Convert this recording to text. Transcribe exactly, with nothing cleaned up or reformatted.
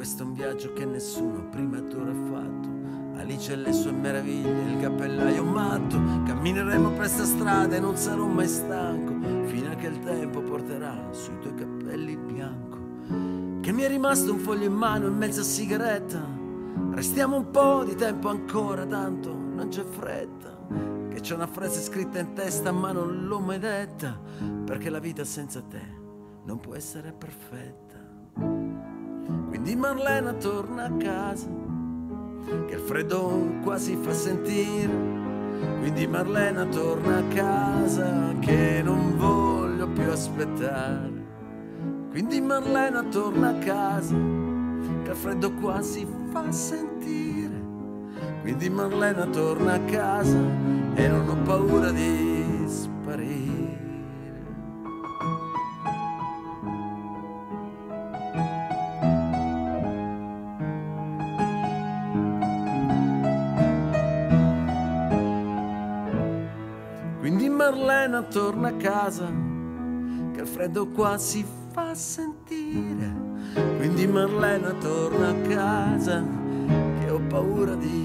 questo è un viaggio che nessuno prima d'ora ha fatto. Alice e le sue meraviglie, il cappellaio matto. Cammineremo per sta strada e non sarò mai stanco, fino a che il tempo porterà sui tuoi capelli il bianco. Che mi è rimasto un foglio in mano e mezza sigaretta. Restiamo un po' di tempo ancora, tanto non c'è fretta. Che c'è una frase scritta in testa ma non l'ho mai detta, perché la vita senza te non può essere perfetta. Quindi Marlena torna a casa, che il freddo quasi fa sentire. Quindi Marlena torna a casa, che non voglio più aspettare. Quindi Marlena torna a casa, che il freddo quasi fa sentire. Quindi Marlena torna a casa e non ho paura di sparire. Quindi Marlena torna a casa, che il freddo qua si fa sentire. Quindi Marlena torna a casa, che ho paura di